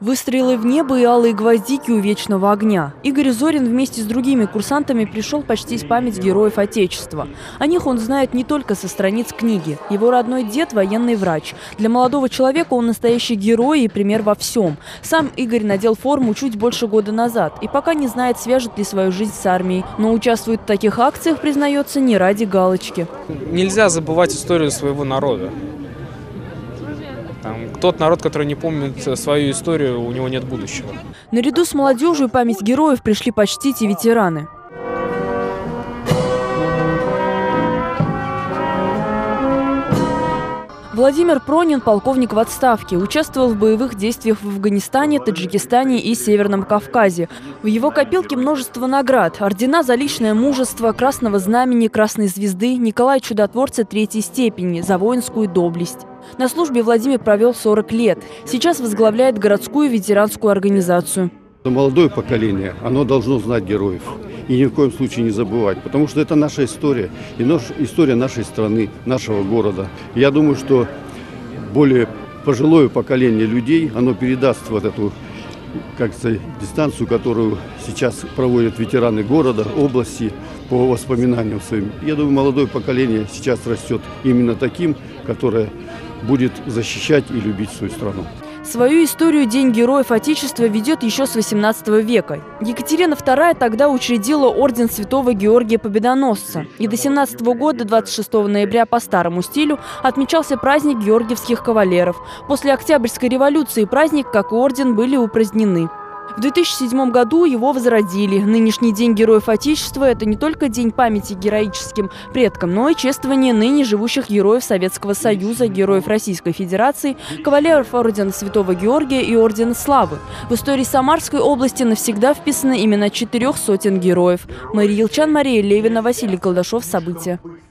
Выстрелы в небо и алые гвоздики у вечного огня. Игорь Зорин вместе с другими курсантами пришел почтить память героев Отечества. О них он знает не только со страниц книги. Его родной дед – военный врач. Для молодого человека он настоящий герой и пример во всем. Сам Игорь надел форму чуть больше года назад и пока не знает, свяжет ли свою жизнь с армией. Но участвует в таких акциях, признается, не ради галочки. Нельзя забывать историю своего народа. Тот народ, который не помнит свою историю, у него нет будущего. Наряду с молодежью память героев пришли почтить и ветераны. Владимир Пронин – полковник в отставке. Участвовал в боевых действиях в Афганистане, Таджикистане и Северном Кавказе. В его копилке множество наград. Ордена за личное мужество, Красного Знамени, Красной Звезды, Николая Чудотворца третьей степени за воинскую доблесть. На службе Владимир провел 40 лет. Сейчас возглавляет городскую ветеранскую организацию. Молодое поколение, оно должно знать героев и ни в коем случае не забывать, потому что это наша история, и история нашей страны, нашего города. Я думаю, что более пожилое поколение людей, оно передаст вот эту, дистанцию, которую сейчас проводят ветераны города, области по воспоминаниям своим. Я думаю, молодое поколение сейчас растет именно таким, которое будет защищать и любить свою страну. Свою историю День Героев Отечества ведет еще с XVIII века. Екатерина II тогда учредила орден Святого Георгия Победоносца. И до 17 года, 26 ноября по старому стилю, отмечался праздник георгиевских кавалеров. После Октябрьской революции праздник, как и орден, были упразднены. В 2007 году его возродили. Нынешний День Героев Отечества – это не только день памяти героическим предкам, но и чествование ныне живущих героев Советского Союза, героев Российской Федерации, кавалеров ордена Святого Георгия и ордена Славы. В истории Самарской области навсегда вписаны имена 400 героев. Мария Елчан, Мария Левина, Василий Колдашов. События.